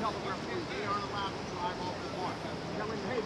tell the referee they aren't allowed to drive off the mark. Tell him, hey,